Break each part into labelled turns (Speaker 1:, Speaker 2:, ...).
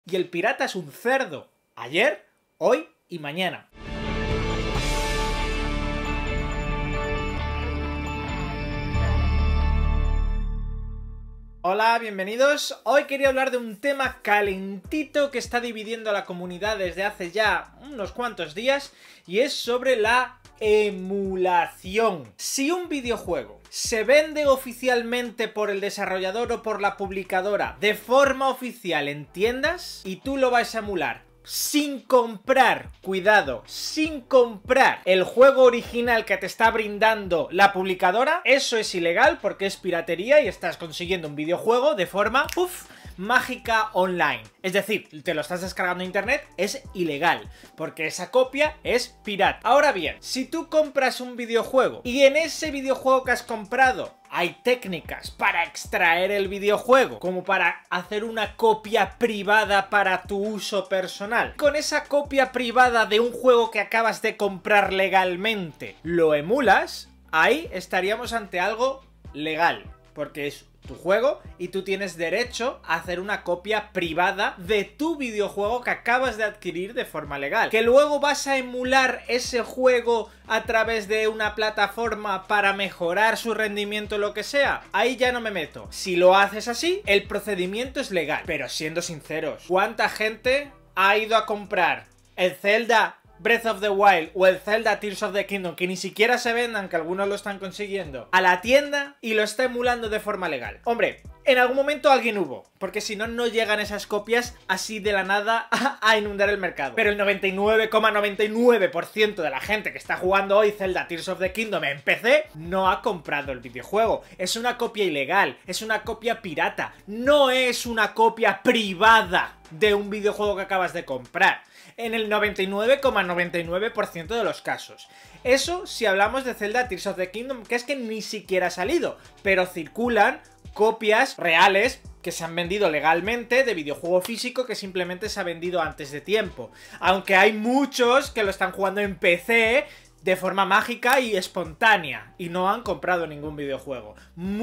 Speaker 1: y el pirata es un cerdo. Ayer, hoy y mañana. Hola, bienvenidos. Hoy quería hablar de un tema calentito que está dividiendo a la comunidad desde hace ya unos cuantos días, y es sobre la emulación. Si un videojuego se vende oficialmente por el desarrollador o por la publicadora de forma oficial en tiendas y tú lo vas a emular sin comprar, cuidado, sin comprar el juego original que te está brindando la publicadora, eso es ilegal porque es piratería y estás consiguiendo un videojuego de forma, mágica online. Es decir, te lo estás descargando en internet, es ilegal, porque esa copia es pirata. Ahora bien, si tú compras un videojuego y en ese videojuego que has comprado hay técnicas para extraer el videojuego, como para hacer una copia privada para tu uso personal, con esa copia privada de un juego que acabas de comprar legalmente, lo emulas, ahí estaríamos ante algo legal, porque es tu juego y tú tienes derecho a hacer una copia privada de tu videojuego que acabas de adquirir de forma legal. Que luego vas a emular ese juego a través de una plataforma para mejorar su rendimiento o lo que sea, ahí ya no me meto. Si lo haces así, el procedimiento es legal. Pero siendo sinceros, ¿cuánta gente ha ido a comprar el Zelda Breath of the Wild o el Zelda Tears of the Kingdom, que ni siquiera se vendan, que algunos lo están consiguiendo, a la tienda y lo está emulando de forma legal? Hombre, en algún momento alguien hubo, porque si no, no llegan esas copias así de la nada a inundar el mercado. Pero el 99,99% de la gente que está jugando hoy Zelda Tears of the Kingdom en PC no ha comprado el videojuego. Es una copia ilegal, es una copia pirata, no es una copia privada de un videojuego que acabas de comprar. En el 99,99% de los casos. Eso si hablamos de Zelda Tears of the Kingdom, que es que ni siquiera ha salido, pero circulan copias reales que se han vendido legalmente de videojuego físico que simplemente se ha vendido antes de tiempo. Aunque hay muchos que lo están jugando en PC de forma mágica y espontánea y no han comprado ningún videojuego.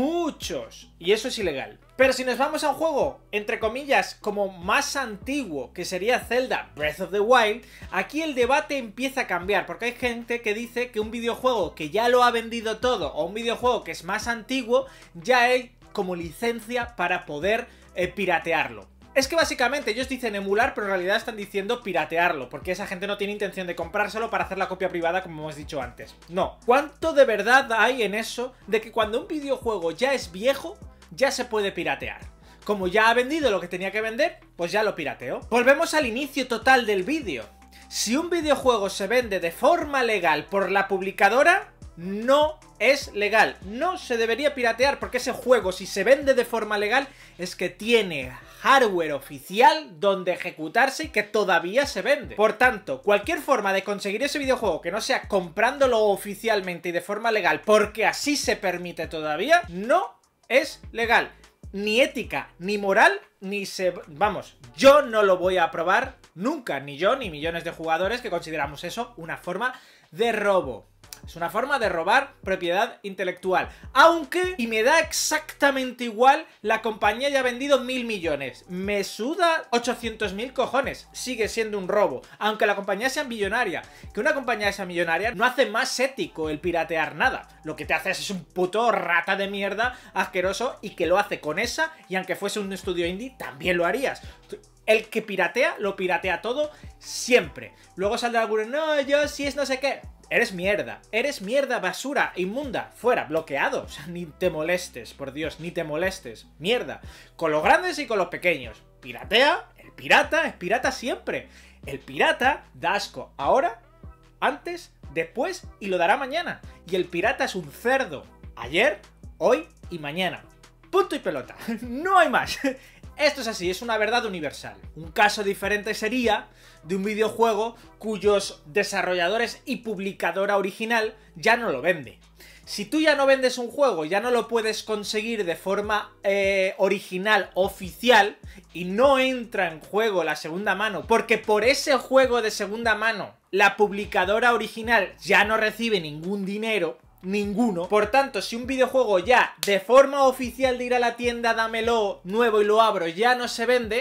Speaker 1: Muchos. Y eso es ilegal. Pero si nos vamos a un juego, entre comillas, como más antiguo, que sería Zelda Breath of the Wild, aquí el debate empieza a cambiar, porque hay gente que dice que un videojuego que ya lo ha vendido todo, o un videojuego que es más antiguo, ya hay como licencia para poder piratearlo. Es que básicamente ellos dicen emular, pero en realidad están diciendo piratearlo, porque esa gente no tiene intención de comprárselo para hacer la copia privada, como hemos dicho antes. No. ¿Cuánto de verdad hay en eso de que cuando un videojuego ya es viejo, ya se puede piratear? Como ya ha vendido lo que tenía que vender, pues ya lo pirateó. Volvemos al inicio total del vídeo. Si un videojuego se vende de forma legal por la publicadora, no es legal. No se debería piratear, porque ese juego, si se vende de forma legal, es que tiene hardware oficial donde ejecutarse y que todavía se vende. Por tanto, cualquier forma de conseguir ese videojuego que no sea comprándolo oficialmente y de forma legal, porque así se permite todavía, no es legal. Ni ética, ni moral, ni se... Vamos, yo no lo voy a aprobar nunca. Ni yo, ni millones de jugadores que consideramos eso una forma de robo. Es una forma de robar propiedad intelectual. Aunque, y me da exactamente igual, la compañía haya vendido 1000 millones. Me suda 800.000 cojones. Sigue siendo un robo. Aunque la compañía sea millonaria. Que una compañía sea millonaria no hace más ético el piratear nada. Lo que te hace es un puto rata de mierda asqueroso, y que lo hace con esa, y aunque fuese un estudio indie, también lo harías. El que piratea, lo piratea todo siempre. Luego saldrá alguno, no, yo sí es no sé qué. Eres mierda, basura, inmunda, fuera, bloqueado. O sea, ni te molestes, por Dios, ni te molestes. Mierda. Con los grandes y con los pequeños. Piratea, el pirata es pirata siempre. El pirata da asco ahora, antes, después y lo dará mañana. Y el pirata es un cerdo. Ayer, hoy y mañana. Punto y pelota. No hay más. Esto es así, es una verdad universal. Un caso diferente sería de un videojuego cuyos desarrolladores y publicadora original ya no lo vende. Si tú ya no vendes un juego, ya no lo puedes conseguir de forma original, oficial, y no entra en juego la segunda mano, porque por ese juego de segunda mano la publicadora original ya no recibe ningún dinero, ninguno. Por tanto, si un videojuego ya de forma oficial de ir a la tienda, dámelo nuevo y lo abro, ya no se vende,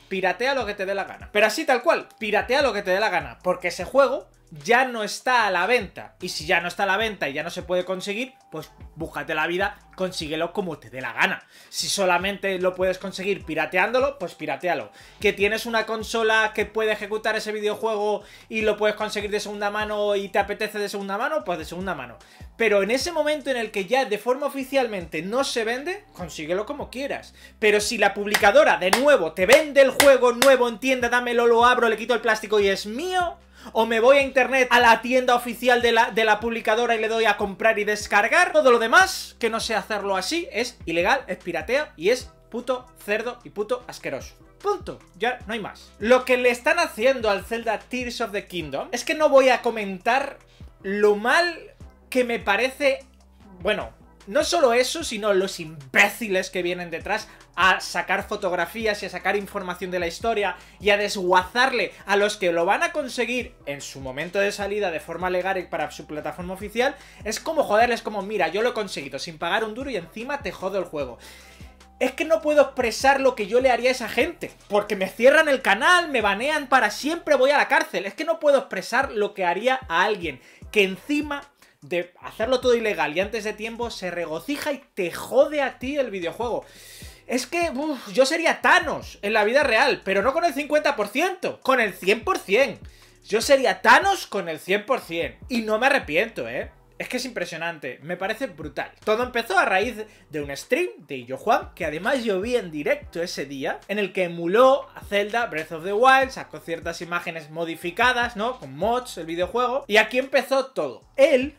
Speaker 1: piratea lo que te dé la gana. Pero así tal cual, piratea lo que te dé la gana, porque ese juego ya no está a la venta. Y si ya no está a la venta y ya no se puede conseguir, pues búscate la vida, consíguelo como te dé la gana. Si solamente lo puedes conseguir pirateándolo, pues piratealo. Que tienes una consola que puede ejecutar ese videojuego y lo puedes conseguir de segunda mano y te apetece de segunda mano, pues de segunda mano. Pero en ese momento en el que ya de forma oficialmente no se vende, consíguelo como quieras. Pero si la publicadora de nuevo te vende el juego nuevo en tienda, dámelo, lo abro, le quito el plástico y es mío, o me voy a internet a la tienda oficial de la publicadora y le doy a comprar y descargar, todo lo demás que no sé hacerlo así es ilegal, es pirateo y es puto cerdo y puto asqueroso. Punto, ya no hay más. Lo que le están haciendo al Zelda Tears of the Kingdom es que no voy a comentar lo mal que me parece, bueno, no solo eso, sino los imbéciles que vienen detrás a sacar fotografías y a sacar información de la historia y a desguazarle a los que lo van a conseguir en su momento de salida de forma legal y para su plataforma oficial. Es como joderles, como mira, yo lo he conseguido sin pagar un duro y encima te jodo el juego. Es que no puedo expresar lo que yo le haría a esa gente, porque me cierran el canal, me banean para siempre, voy a la cárcel. Es que no puedo expresar lo que haría a alguien que encima de hacerlo todo ilegal y antes de tiempo se regocija y te jode a ti el videojuego. Es que yo sería Thanos en la vida real, pero no con el 50%, con el 100%. Yo sería Thanos con el 100%. Y no me arrepiento, ¿eh? Es que es impresionante, me parece brutal. Todo empezó a raíz de un stream de Illo Juan, que además yo vi en directo ese día, en el que emuló a Zelda Breath of the Wild, sacó ciertas imágenes modificadas, ¿no? Con mods, el videojuego. Y aquí empezó todo. Él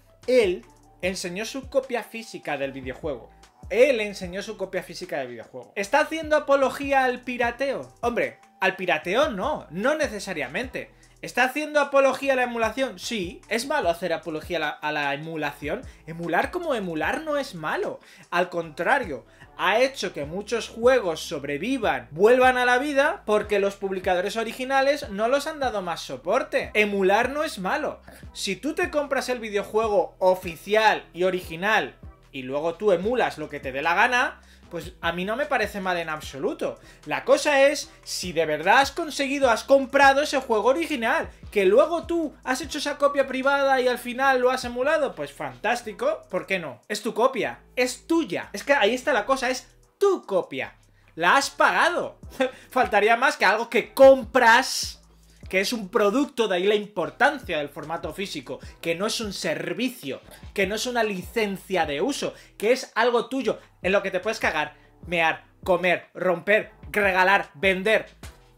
Speaker 1: enseñó su copia física del videojuego. Él enseñó su copia física del videojuego. ¿Está haciendo apología al pirateo? Hombre, al pirateo no necesariamente. ¿Está haciendo apología a la emulación? Sí. ¿Es malo hacer apología a la emulación? Emular como emular no es malo. Al contrario, ha hecho que muchos juegos sobrevivan, vuelvan a la vida, porque los publicadores originales no los han dado más soporte. Emular no es malo. Si tú te compras el videojuego oficial y original y luego tú emulas lo que te dé la gana, pues a mí no me parece mal en absoluto. La cosa es si de verdad has comprado ese juego original, que luego tú has hecho esa copia privada y al final lo has emulado, pues fantástico, ¿por qué no? Es tu copia, es tuya. Es que ahí está la cosa, es tu copia. La has pagado. Faltaría más que algo que compras, que es un producto, de ahí la importancia del formato físico, que no es un servicio, que no es una licencia de uso, que es algo tuyo, en lo que te puedes cagar, mear, comer, romper, regalar, vender,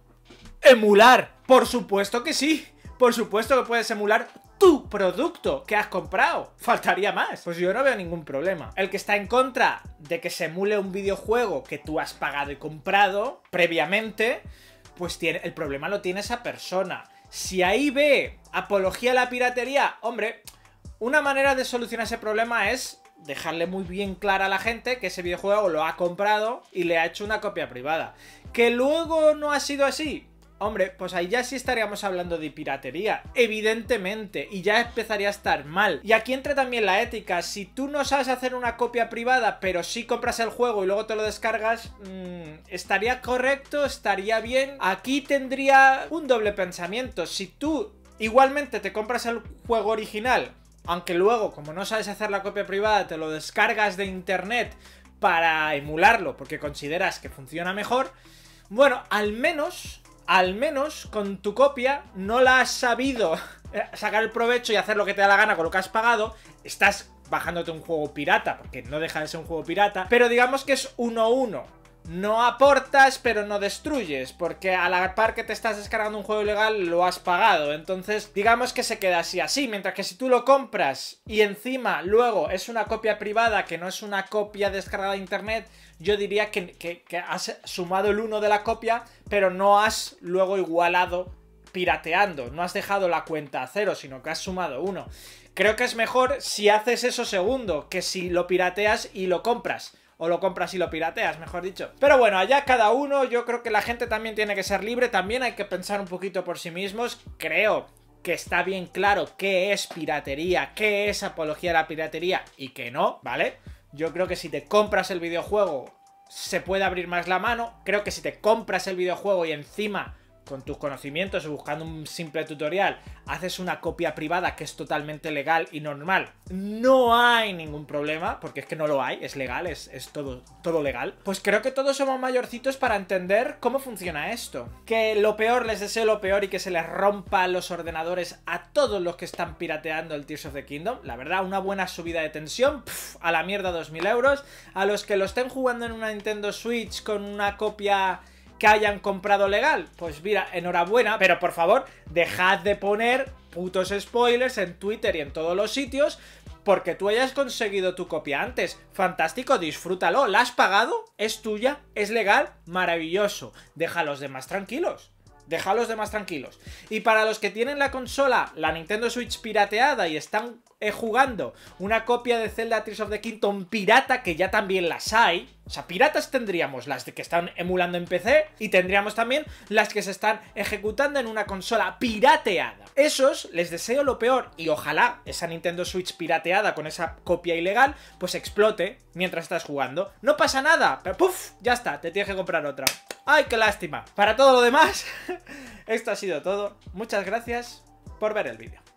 Speaker 1: emular. Por supuesto que sí, por supuesto que puedes emular tu producto que has comprado. Faltaría más. Pues yo no veo ningún problema. El que está en contra de que se emule un videojuego que tú has pagado y comprado previamente, pues el problema lo tiene esa persona. Si ahí ve apología a la piratería, hombre, una manera de solucionar ese problema es dejarle muy bien clara a la gente que ese videojuego lo ha comprado y le ha hecho una copia privada. ¿Que luego no ha sido así? Hombre, pues ahí ya sí estaríamos hablando de piratería, evidentemente, y ya empezaría a estar mal. Y aquí entra también la ética. Si tú no sabes hacer una copia privada, pero sí compras el juego y luego te lo descargas, ¿estaría correcto? ¿Estaría bien? Aquí tendría un doble pensamiento. Si tú igualmente te compras el juego original, aunque luego, como no sabes hacer la copia privada, te lo descargas de internet para emularlo porque consideras que funciona mejor, bueno, al menos con tu copia no la has sabido sacar el provecho y hacer lo que te da la gana con lo que has pagado. Estás bajándote un juego pirata, porque no deja de ser un juego pirata, pero digamos que es 1-1. No aportas, pero no destruyes, porque a la par que te estás descargando un juego ilegal, lo has pagado. Entonces, digamos que se queda así. Mientras que si tú lo compras y encima luego es una copia privada, que no es una copia descargada de internet, yo diría que has sumado el 1 de la copia, pero no has luego igualado pirateando. No has dejado la cuenta a 0, sino que has sumado 1. Creo que es mejor si haces eso segundo, que si lo pirateas y lo compras. O lo compras y lo pirateas, mejor dicho. Pero bueno, allá cada uno. Yo creo que la gente también tiene que ser libre. También hay que pensar un poquito por sí mismos. Creo que está bien claro qué es piratería, qué es apología a la piratería y qué no, ¿vale? Yo creo que si te compras el videojuego se puede abrir más la mano. Creo que si te compras el videojuego y encima, con tus conocimientos o buscando un simple tutorial, haces una copia privada que es totalmente legal y normal, no hay ningún problema, porque es que no lo hay, es legal, es todo legal. Pues creo que todos somos mayorcitos para entender cómo funciona esto. Que lo peor, les deseo lo peor y que se les rompa los ordenadores a todos los que están pirateando el Tears of the Kingdom. La verdad, una buena subida de tensión, a la mierda 2000 euros. A los que lo estén jugando en una Nintendo Switch con una copia que hayan comprado legal, pues mira, enhorabuena, pero por favor, dejad de poner putos spoilers en Twitter y en todos los sitios porque tú hayas conseguido tu copia antes. Fantástico, disfrútalo, la has pagado, es tuya, es legal, maravilloso. Deja a los demás tranquilos. Deja a los demás tranquilos. Y para los que tienen la consola, la Nintendo Switch pirateada y están jugando una copia de Zelda Tears of the Kingdom pirata, que ya también las hay. O sea, piratas tendríamos las que están emulando en PC y tendríamos también las que se están ejecutando en una consola pirateada. Esos les deseo lo peor y ojalá esa Nintendo Switch pirateada con esa copia ilegal pues explote mientras estás jugando. No pasa nada, pero ¡puf! Ya está, te tienes que comprar otra. ¡Ay, qué lástima! Para todo lo demás, esto ha sido todo. Muchas gracias por ver el vídeo.